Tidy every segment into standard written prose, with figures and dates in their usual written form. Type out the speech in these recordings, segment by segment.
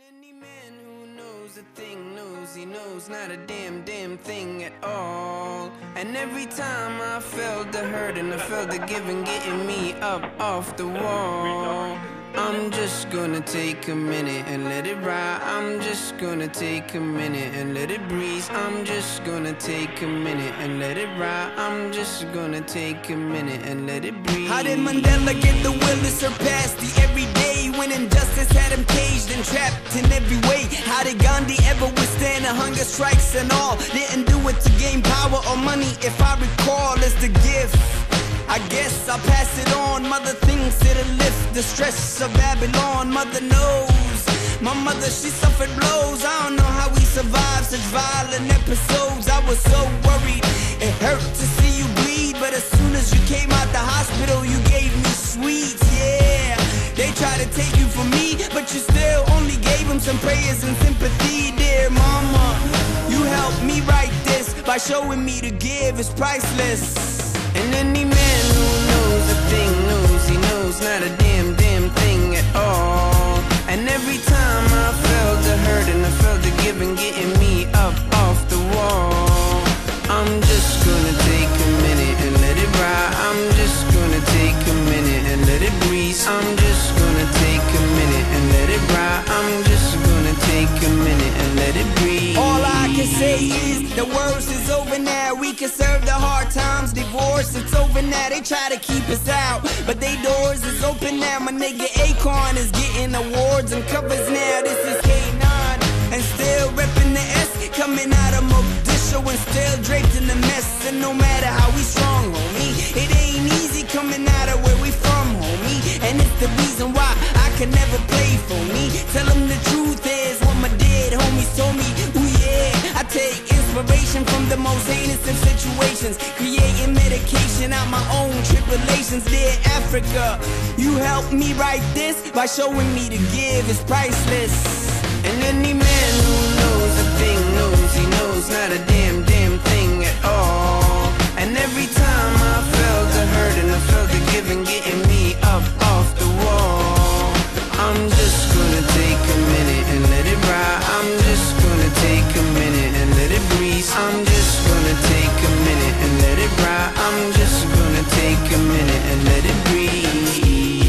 any man who knows a thing knows he knows not a damn thing at all. And every time I felt the hurt and I felt the giving getting me up off the wall, I'm just gonna take a minute and let it ride. I'm just gonna take a minute and let it breeze. I'm just gonna take a minute and let it ride. I'm just gonna take a minute and let it breathe. How did Mandela get the will to surpass the everyday when injustice had him caged and trapped in every way? How did Gandhi ever withstand the hunger strikes and all? Didn't do it to gain power or money, if I recall, it's the gift. I guess I'll pass it on. Mother thinks it'll lift the stress of Babylon. Mother knows. My mother, she suffered blows. I don't know how we survived such violent episodes. I was so worried, it hurt to see you bleed. But as soon as you came out the hospital, you gave me sweets, yeah. They tried to take you from me, but you still only gave them some prayers and sympathy. Dear mama, you helped me write this by showing me to give is priceless. And any man who knows a thing knows he knows not a damn thing at all. And every time I felt the hurt and I felt the giving getting me up off the wall, I'm just gonna take a minute and let it ride. I'm just gonna take a minute and let it breathe. I'm just gonna take a minute and let it ride. I'm just gonna take a minute and let it breathe. All I can say is the worst is over now. We can serve the hard times, divorce, it's over now. They try to keep us out, but they doors is open now. My nigga Akon is getting awards and covers now. This is K9 and still repping the S, coming out of Mogadishu and still draped in the mess. And no matter how we strong, homie, it ain't easy coming out of where we from, homie. And it's the reason why I can never play for me. Tell them the truth is what my dead homies told me. Ooh yeah, I take inspiration from the most heinous of situations, creating medication out my own tribulations. Dear Africa, you helped me write this by showing me to give is priceless. And any man who knows a thing knows he knows not a damn thing at all. And every time I felt the hurt and I felt the giving getting me up off the wall, I'm just gonna take a minute and let it ride. I'm just gonna take a minute and let it breathe. I'm just gonna take a minute and let it ride. I'm just gonna take a minute and let it breathe.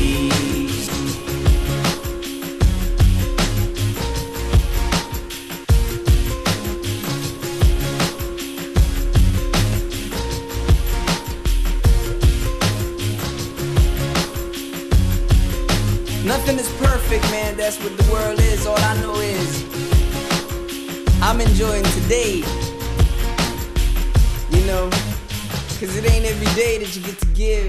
Nothing is perfect, man, that's what the world is. All I know is I'm enjoying today, you know, cause it ain't every day that you get to give.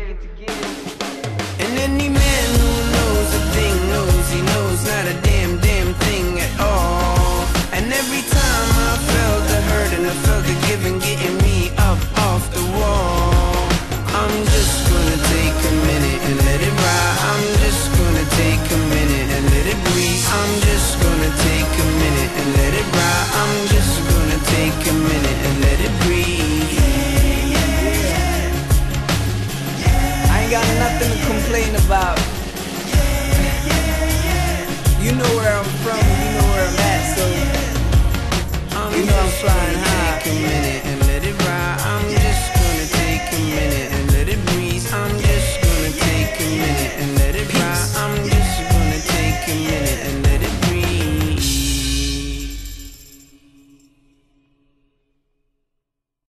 And any man who knows a thing knows he knows not a damn thing at all. And every time I felt the hurt and I felt the giving getting me up off the wall, I'm just gonna take a minute and let it ride. I'm just gonna take a minute and let it breathe. I'm just gonna take a minute and let it ride. I'm just gonna take a minute and let it breathe. I ain't got nothing to complain about. You know where I'm from, you know where I'm at, so you know I'm flying high.